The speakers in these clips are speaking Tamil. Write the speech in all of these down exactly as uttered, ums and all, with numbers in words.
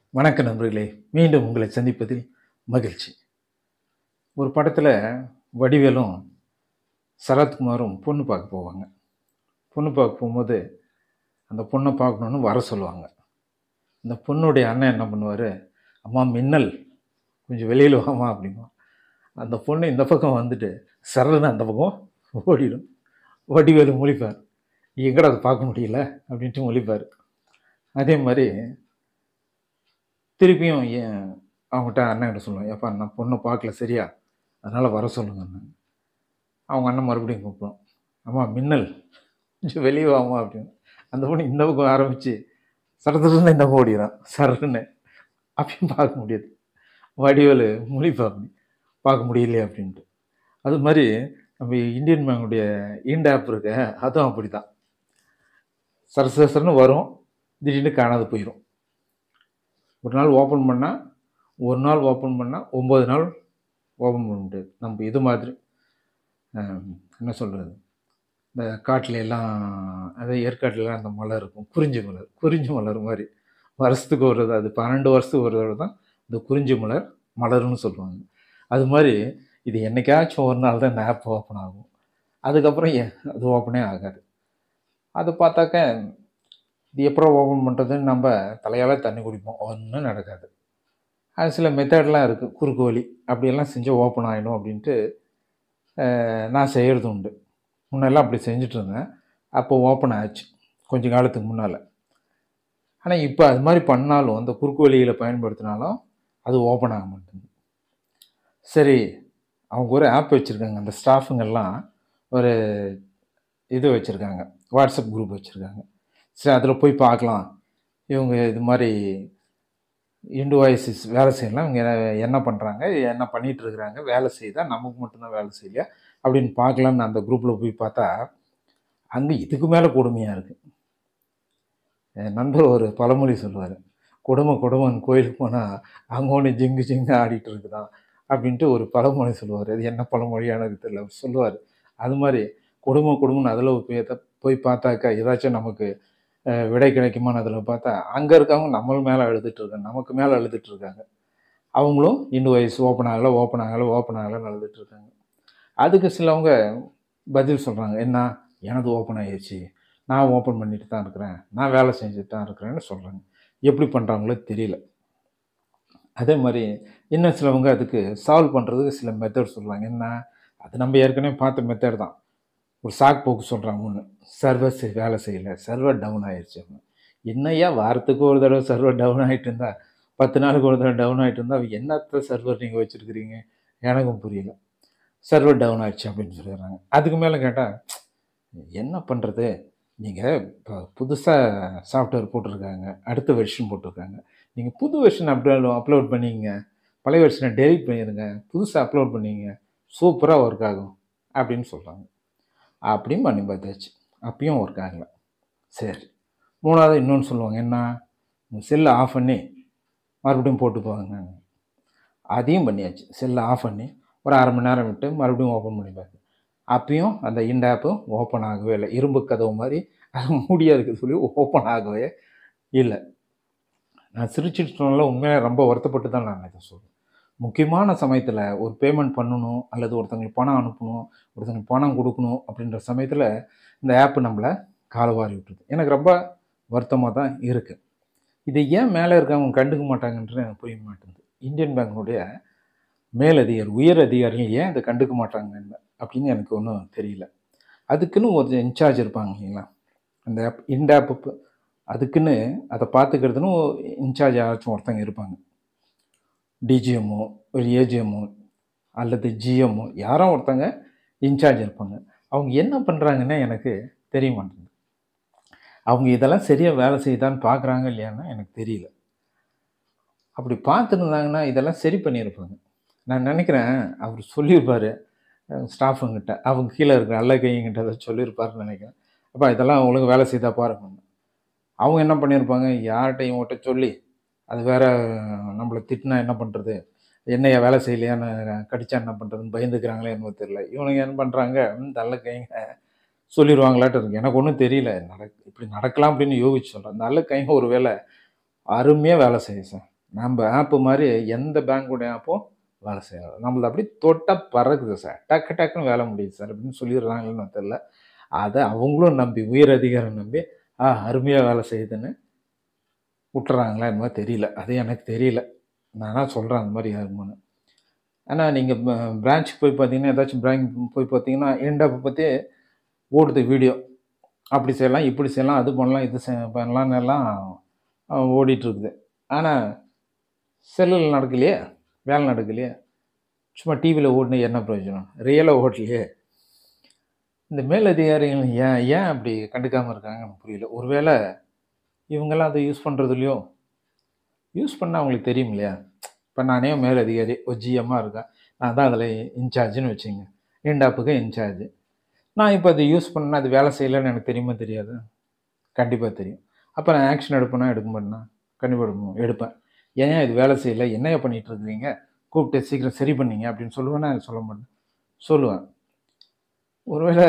வணக்க நண்பர்களே! மீண்டும் உங்களை சந்திப்பதில் மகிழ்ச்சி. ஒரு படத்துல வடிவேலும், சரத்குமாரும் பொண்ணு பார்க்க போவாங்க. பொண்ணு பார்க்க போம்போது, அந்த பொண்ண பார்க்கணுன்னு வர சொல்லுவாங்க. அந்த பொண்ணுடைய அண்ணன் என்ன பண்ணுவாரு, "அம்மா மின்னல், கொஞ்சம் வெளியில வாம்மா" அப்படிம்பான். அந்த பொண்ணு இந்த பக்கம் வந்துட்டு, சர்ருன்னு அந்த பக்கம் ஓடிடும். வடிவேலு முழிப்பார். "எங்கடா அத பார்க்க முடியல?" அப்படின்ட்டு முழிப்பாரு. அதே மாரி திருப்பியும் என் அவங்கட்ட அண்ணன்கிட்ட சொல்லுவேன், "ஏப்பா நான் பொண்ண பார்க்கல சரியா, அதனால வர சொல்லுங்கன்னு." அவங்க அண்ணன் மறுபடியும் கூப்பிடும். "அம்மா மின்னல், கொஞ்சம் வெளிய வாம்மா" அப்படின்னு. அந்த பொண்ணு இந்த பக்கம் ஆரம்பிச்சு, சட சடன்னு இந்த பக்கம் ஓடிரும். சர்ருன்னு. அப்பயும் பார்க்க முடியாது. வடிவேலு முழிப்பாப்படி, "பார்க்க முடியலையே" அப்படின்ட்டு. அது மாரி நம்ம இந்தியன் பேங்குடைய ஈண்ட் ஆப் இருக்க, அதுவும் அப்படித்தான். சர சர சரன்னு வரும். திடீர்னு காணாது போயிரும். ஒரு நாள் ஓப்பன் பண்ணா, ஒரு நாள் ஓப்பன் பண்ணா ஒன்பது நாள் ஓப்பன் பண்ண முடியாது. நம்ம இது மாதிரி அ என்ன சொல்றது? இந்த காட்டுல எல்லாம் அதாவது ஏற்காட்டுலலாம் அந்த மலர் இருக்கும். குறிஞ்சி மலர். குறிஞ்சி மலர் மாரி. வருஷத்துக்கு ஒரு தடவ, அது பன்னிரண்டு வருஷத்துக்கு ஒரு தடவ தான் இந்த குறிஞ்சி மலர் மலரும்னு சொல்லுவாங்க. அது மாரி இது என்னைக்காச்சும் ஒரு நாள் தான் இந்த ஆப் ஓப்பன் ஆகும். அதுக்கப்புறம் எ அது ஓப்பனே ஆகாது. அத பார்த்தாக்க, இது எப்புட்றா ஓப்பன் பண்றதுன்னு நம்ப தலையால தண்ணி குடிப்போம். ஒண்ணும் நடக்காது. அது சில மெத்தட்லாம் இருக்கு. குறுக்கு வழி. அப்படியெல்லாம் செஞ்சா ஓப்பன் ஆயிடும் அப்படின்ட்டு அ நான் செய்யறது உண்டு. முன்னெல்லாம் அப்படி செஞ்சுட்டுருந்தேன். அப்போ ஓப்பன் ஆச்சு. கொஞ்ச காலத்துக்கு முன்னால. ஆனா, இப்ப அது மாரி பண்ணாலும், அந்த குறுக்கு வழிகள பயன்படுத்தினாலும், அது ஓப்பன் ஆக மாட்டேங்குது. சரி, அவங்க ஒரு ஆப் வச்சிருக்காங்க. அந்த ஸ்டாஃப்ங்கலாம் ஒரு இது வச்சிருக்காங்க. வாட்ஸ்அப் குரூப் வச்சிருக்காங்க. சரி, அதில போய் பார்க்கலாம். இவங்க இது மாரி இன்வாய்ஸஸ் வேலை செய்யலாம். இவங்க என்ன பண்றாங்க? என்ன பண்ணிட்டு இருக்கிறாங்க? வேலை செய்யுதா? நமக்கு மட்டும் தான் வேலை செய்யலையா? அப்படின்னு பார்க்கலான்னு அந்த குரூப்ல போய் பார்த்தா, அங்க இதுக்கு மேல கொடுமையா இருக்கு. என் நண்பர் ஒரு பழமொழி சொல்லுவாரு. "கொடும கொடுமன்னு கோயிலுக்கு போனா, அங்க ஒண்ணு ஜிங்கு ஜிங்குன்னு ஆடிட்டு இருக்குதாம்." அப்படின்ட்டு ஒரு பழமொழி சொல்லுவாரு. அது என்ன பழமொழியா எனக்கு தெரியல. அவரு சொல்லுவாரு. அது மாரி கொடும கொடுமன்னு அதில போய் த போய் பார்த்தாக்கா, ஏதாச்சும் நமக்கு அ விடை கிடைக்குமான்னு அதில பார்த்தா, அங்க இருக்கவங்க நம்ம மேல அழுதுட்டு இருக்காங்க. நமக்கு மேல அழுதுட்டு இருக்காங்க. அவங்களும் இன்வாய்ஸ் ஓப்பன் ஆகல, ஓப்பன் ஆகல, ஓப்பன் ஆகலன்னு அழுதுட்டு இருக்காங்க. அதுக்கு சிலவங்க பதில் சொல்றாங்க. என்ன? "எனது ஓப்பன் ஆயிருச்சு. நான் ஓப்பன் பண்ணிட்டு தான் இருக்கிறேன். நான் வேலை செஞ்சுட்டு தான் இருக்கிறேன்னு" சொல்றாங்க. எப்படி பண்றாங்களோ தெரியல. அதே மாரி இன்னும் சிலவங்க அதுக்கு சால்வ் பண்றதுக்கு சில மெத்தட் சொல்றாங்க. என்ன? அது நம்ம ஏற்கனவே பார்த்த மெத்தட் தான். ஒரு சாக்கு போக்கு சொல்றாங்க ஒண்ணு. சர்வர் செ வேலை செய்யல. சர்வர் டவுன் ஆயிருச்சு அப்படின்னு. என்னய்யா வாரத்துக்கு ஒரு தடவ சர்வர் டவுன் ஆயிட்டு இருந்தா, பத்து நாளுக்கு ஒரு தடவ டவுன் ஆயிட்டு இருந்தா, என்னத்த சர்வர் நீங்க வச்சிருக்கிறீங்க? எனக்கும் புரியல. சர்வர் டவுன் ஆயிடுச்சு அப்படின்னு சொல்லிடுறாங்க. அதுக்கு மேல கேட்டா, என்ன பண்றது? நீங்க இப்ப புதுசா சாஃப்ட்வேர் போட்டுருக்காங்க. அடுத்த வெர்ஷன் போட்டுருக்காங்க. நீங்க புது வெர்ஷன் அப்டேட் அப்லோட் பண்ணிக்கங்க. பழைய வெர்ஷன டெலீட் பண்ணிருங்க. புதுசா அப்லோட் பண்ணிக்கங்க. சூப்பரா ஒர்க் ஆகும். அப்படின்னு சொல்றாங்க. அப்படியும் பண்ணி பார்த்தாச்சு. அப்பயும் ஒர்க் ஆகல. சரி. மூணாவது இன்னொன்னு சொல்லுவாங்க. என்ன? உங்க செல்ல ஆஃப் பண்ணி மறுபடியும் போட்டு பாருங்கன்னு. அதையும் பண்ணியாச்சு. செல்ல ஆஃப் பண்ணி ஒரு அரை மணி நேரம் விட்டு மறுபடியும் ஓப்பன் பண்ணி பார்த்தேன். அப்பயும் அந்த இண்ட் ஆப்பும் ஓப்பன் ஆகவே இல்ல. இரும்பு கதவு மாரி அது மூடியே இருக்குது சொல்லி ஓப்பன் ஆகவே இல்ல. நான் சிரிச்சுட்டு சொன்னேன்ல, உண்மையிலே ரொம்ப வருத்தப்பட்டு தான் நான் இத சொல்றேன். முக்கியமான சமயத்தில ஒரு பேமெண்ட் பண்ணணும், அல்லது ஒருத்தங்களுக்கு பணம் அனுப்பணும், ஒருத்தங்களுக்கு பணம் குடுக்கணும் அப்படின்ற சமயத்தில, இந்த ஆப் நம்மள காலவாரி விட்டுருது. எனக்கு ரொம்ப வருத்தமா தான் இருக்கு. இத ஏன் மேல இருக்கவங்க கண்டுக்க மாட்டாங்கன்றது எனக்கு புரிய மாட்டேங்குது. இந்தியன் பேங்கினுடைய மேலதிகாரி, உயர் அதிகாரிகள் ஏன் இத கண்டுக்க மாட்டாங்கன்னு அப்படின்னு எனக்கு ஒண்ணும் தெரியல. அதுக்குன்னு ஒரு இன்சார்ஜ் இருப்பாங்க இல்லைங்களா? அந்த ஆப் இந்த ஆப் ப் அதுக்குன்னு அத பார்த்துக்கிறதுன்னு இன்சார்ஜ் யாராச்சும் ஒருத்தங்க இருப்பாங்க. டிஜிஎம்மோ, ஒரு ஏஜிஎம்மோ அல்லது ஜிஎம்மோ யாரோ ஒருத்தங்க இன்சார்ஜ் இருப்பாங்க. அவங்க என்ன பண்றாங்கன்னே எனக்கு தெரிய மாட்டேங்குது. அவங்க இதெல்லாம் சரியா வேலை செய்யுதான்னு பார்க்குறாங்க இல்லையான்னு எனக்கு தெரியல. அப்படி பார்த்துருந்தாங்கன்னா, இதெல்லாம் சரி பண்ணியிருப்பாங்க. நான் நெனைக்கிறேன், அவரு சொல்லியிருப்பாரு அ ஸ்டாஃபுங்கிட்ட. அவங்க கீழ இருக்கிற அல்ல கைங்ககிட்ட ஏதாச்சும் சொல்லியிருப்பாருன்னு நெனைக்கிறேன். "அப்பா இதெல்லாம் ஒழுங்கா வேலை செய்யுதா பாருங்கன்னு." அவங்க என்ன பண்ணியிருப்பாங்க, யார்ட்ட இவங்கட்ட சொல்லி, அது வேற நம்மள திட்டுனா என்ன பண்றது? என்னய்யா வேலை செய்யலையான்னு கடிச்சா என்ன பண்றதுன்னு பயந்துக்கிறாங்களோ என்னமோ தெரியல. இவனுங்க என்ன பண்றாங்க, ம் நல்ல கைங்க சொல்லிருவாங்களாட்டம் இருக்கு. எனக்கு ஒண்ணும் தெரியல. நடக் இப்படி நடக்கலாம் அப்படின்னு யோசிச்சு சொல்றேன். நல்ல கைங்க ஒரு வேள அருமையா வேலை செய்யும் சார். நம்ம ஆப்பு மாதிரி எந்த பேங்க்குடைய ஆப்பும் வேலை செய்யாது. நம்மளது அப்படி தொட்டால் பறக்குது சார், டக்கு டக்குன்னு வேலை முடியுது சார் அப்படின்னு சொல்லிடுறாங்கன்னு தெரியல. அதை அவங்களும் நம்பி, உயர் அதிகாரம் நம்பி ஆ அருமையாக வேலை செய்யுதுன்னு விட்டுறாங்களா என்னமோ தெரியல. அது எனக்கு தெரியல. நானா சொல்கிறேன் அந்த மாதிரி யாருமான்னு. ஆனால் நீங்கள் பிரான்ச்சுக்கு போய் பார்த்தீங்கன்னா, ஏதாச்சும் பேங்க் போய் பார்த்தீங்கன்னா இண்டாப்பை பற்றி ஓடுது வீடியோ. அப்படி செய்யலாம், இப்படி செய்யலாம், அது பண்ணலாம், இது செ பண்ணலான்னு எல்லாம் ஓடிட்டுருக்குது. ஆனால் செல்லில் நடக்கலையே, வேலை நடக்கலையே. சும்மா டிவியில் ஓடினா என்ன பிரயோஜனம்? ரியலாக ஓடலையே. இந்த மேலதிகாரிகள் ஏன் ஏன் அப்படி கண்டுக்காமல் இருக்காங்கன்னு புரியல. ஒருவேளை இவங்கெல்லாம் அதை யூஸ் பண்ணுறதுலையோ, யூஸ் பண்ணால் அவங்களுக்கு தெரியும் இல்லையா? இப்போ நானே மேலதிகாரி ஒரு ஜிஎம்மாக இருக்கேன். நான் தான் அதில் இன்சார்ஜுன்னு வச்சுங்க. இண்டாப்புக்கு இன்சார்ஜ். நான் இப்போ அதை யூஸ் பண்ணால் அது வேலை செய்யலைன்னு எனக்கு தெரியுமா தெரியாது? கண்டிப்பாக தெரியும். அப்போ நான் ஆக்ஷன் எடுப்பேனா எடுக்க மாட்டேனா? கண்டிப்பாக எடுப்பேன் எடுப்பேன். ஏன் இது வேலை செய்யலை, என்னையா பண்ணிகிட்டு இருக்கிறீங்க, கூப்பிட்டு சீக்கிரம் சரி பண்ணீங்க அப்படின்னு சொல்லுவேன்னா சொல்ல மாட்டேன்? சொல்லுவேன். ஒருவேளை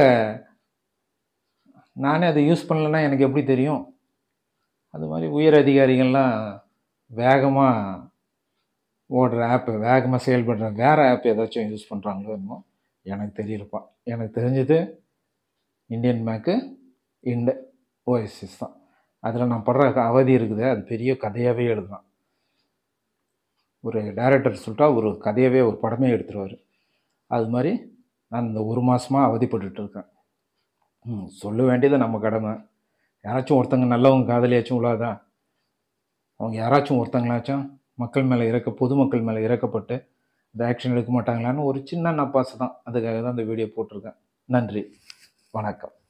நானே அதை யூஸ் பண்ணலைன்னா எனக்கு எப்படி தெரியும்? அது மாதிரி உயர் அதிகாரிகள்லாம் வேகமாக ஓடுற ஆப்பு, வேகமாக செயல்படுற வேறு ஆப் ஏதாச்சும் யூஸ் பண்ணுறாங்களோ என்னமோ எனக்கு தெரியலப்பா. எனக்கு தெரிஞ்சது இந்தியன் பேங்க்கு, இந்த ஓஎஸ்எஸ் தான். அதில் நான் படுற அவதி இருக்குது, அது பெரிய கதையாகவே எழுதலாம். ஒரு டைரக்டர் சொல்லிட்டா ஒரு கதையாகவே ஒரு படமே எடுத்துருவார். அது மாதிரி நான் இந்த ஒரு மாதமாக அவதிப்பட்டுட்டு இருக்கேன். ம் சொல்ல வேண்டியது நம்ம கடமை. யாராச்சும் ஒருத்தங்க நல்லவங்க காதலியாச்சும் உள்ளாதா? அவங்க யாராச்சும் ஒருத்தங்களாச்சும் மக்கள் மேலே இறக்க பொதுமக்கள் மேலே இறக்கப்பட்டு இந்த ஆக்ஷன் எடுக்க மாட்டாங்களான்னு ஒரு சின்ன நப்பாசை தான். அதுக்காக தான் இந்த வீடியோ போட்டிருக்கேன். நன்றி, வணக்கம்.